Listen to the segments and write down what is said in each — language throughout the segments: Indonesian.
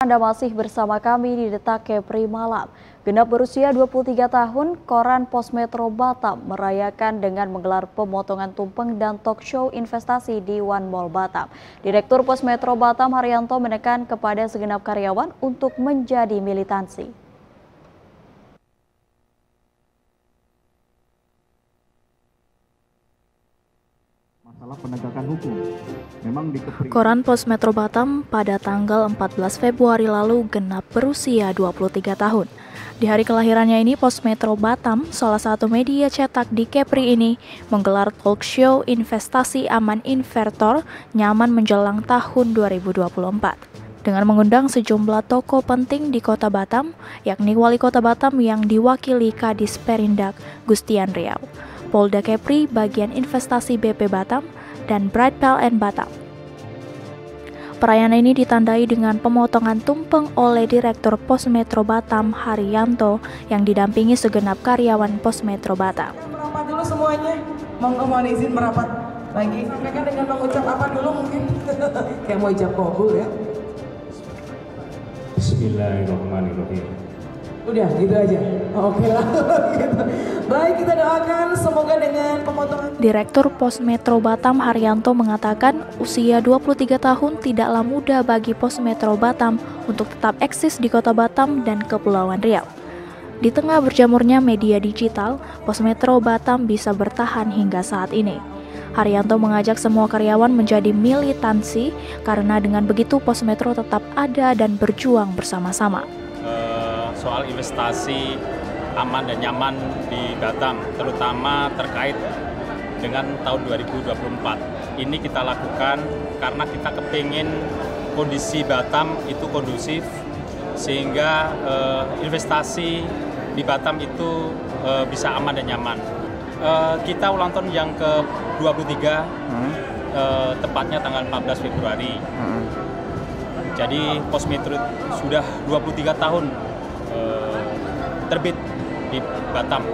Anda masih bersama kami di Detak Kepri Malam. Genap berusia 23 tahun, koran Pos Metro Batam merayakan dengan menggelar pemotongan tumpeng dan talk show investasi di One Mall Batam. Direktur Pos Metro Batam Haryanto menekan kepada segenap karyawan untuk menjadi militansi. Masalah penegakan hukum. Koran Pos Metro Batam pada tanggal 14 Februari lalu genap berusia 23 tahun. Di hari kelahirannya ini, Pos Metro Batam, salah satu media cetak di Kepri ini, menggelar talk show investasi aman investor nyaman menjelang tahun 2024. Dengan mengundang sejumlah tokoh penting di Kota Batam, yakni Wali Kota Batam yang diwakili Kadis Perindak Gustian Riau, Polda Kepri bagian investasi BP Batam, dan Bright PLN Batam. Perayaan ini ditandai dengan pemotongan tumpeng oleh Direktur Pos Metro Batam Haryanto yang didampingi segenap karyawan Pos Metro Batam. Merapat dulu semuanya, mohon izin merapat lagi. Sampaikan dengan mengucap apa dulu mungkin? Kayak mau ijab kabul ya. Bismillahirrahmanirrahim. Udah gitu aja. Oke lah. Gitu. Baik, kita doakan semoga dengan pemotongan. Direktur Pos Metro Batam Haryanto mengatakan usia 23 tahun tidaklah mudah bagi Pos Metro Batam untuk tetap eksis di Kota Batam dan Kepulauan Riau. Di tengah berjamurnya media digital, Pos Metro Batam bisa bertahan hingga saat ini. Haryanto mengajak semua karyawan menjadi militansi karena dengan begitu Pos Metro tetap ada dan berjuang bersama-sama. Soal investasi aman dan nyaman di Batam, terutama terkait dengan tahun 2024. Ini kita lakukan karena kita kepingin kondisi Batam itu kondusif, sehingga investasi di Batam itu bisa aman dan nyaman. Kita ulang tahun yang ke-23, tepatnya tanggal 14 Februari. Jadi Pos Metro sudah 23 tahun terbit di Batam.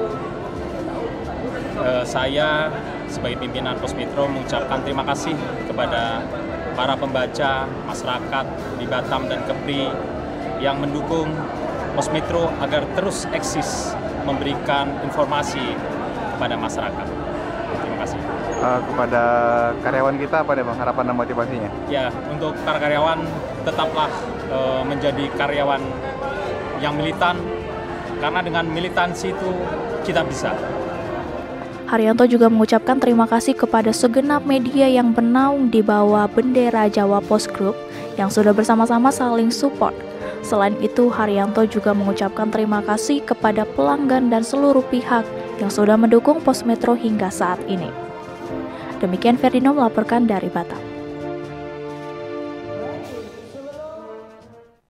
Saya sebagai pimpinan Pos Metro mengucapkan terima kasih kepada para pembaca, masyarakat di Batam dan Kepri yang mendukung Pos Metro agar terus eksis memberikan informasi kepada masyarakat. Terima kasih. Kepada karyawan kita apa deh Bang, harapan dan motivasinya? Ya, untuk para karyawan tetaplah menjadi karyawan yang militan, karena dengan militansi itu kita bisa. Haryanto juga mengucapkan terima kasih kepada segenap media yang bernaung di bawah bendera Jawa Post Group yang sudah bersama-sama saling support. Selain itu, Haryanto juga mengucapkan terima kasih kepada pelanggan dan seluruh pihak yang sudah mendukung Pos Metro hingga saat ini. Demikian Ferdino melaporkan dari Batam.